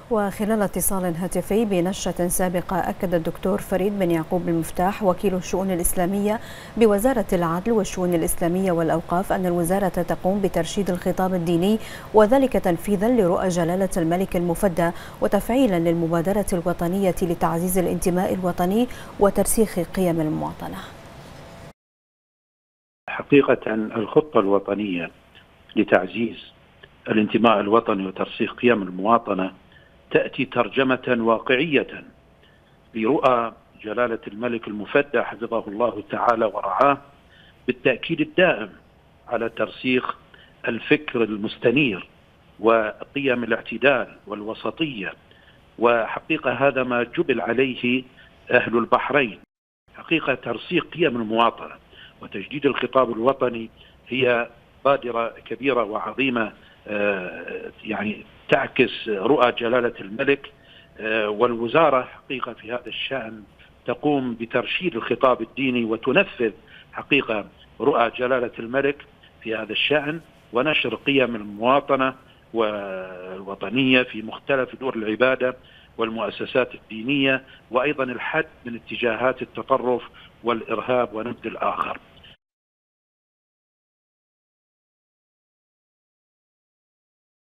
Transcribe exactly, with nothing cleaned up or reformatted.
وخلال اتصال هاتفي بنشرة سابقة، أكد الدكتور فريد بن يعقوب المفتاح وكيل الشؤون الإسلامية بوزارة العدل والشؤون الإسلامية والأوقاف أن الوزارة تقوم بترشيد الخطاب الديني، وذلك تنفيذا لرؤى جلالة الملك المفدى وتفعيلا للمبادرة الوطنية لتعزيز الانتماء الوطني وترسيخ قيم المواطنة. حقيقة الخطة الوطنية لتعزيز الانتماء الوطني وترسيخ قيم المواطنة تأتي ترجمة واقعية لرؤى جلالة الملك المفدى حفظه الله تعالى ورعاه، بالتأكيد الدائم على ترسيخ الفكر المستنير وقيم الاعتدال والوسطية، وحقيقة هذا ما جبل عليه أهل البحرين. حقيقة ترسيخ قيم المواطنة وتجديد الخطاب الوطني هي بادرة كبيرة وعظيمة، يعني تعكس رؤى جلالة الملك، والوزارة حقيقة في هذا الشأن تقوم بترشيد الخطاب الديني وتنفذ حقيقة رؤى جلالة الملك في هذا الشأن، ونشر قيم المواطنة والوطنية في مختلف دور العبادة والمؤسسات الدينية، وأيضا الحد من اتجاهات التطرف والإرهاب ونبذ الآخر.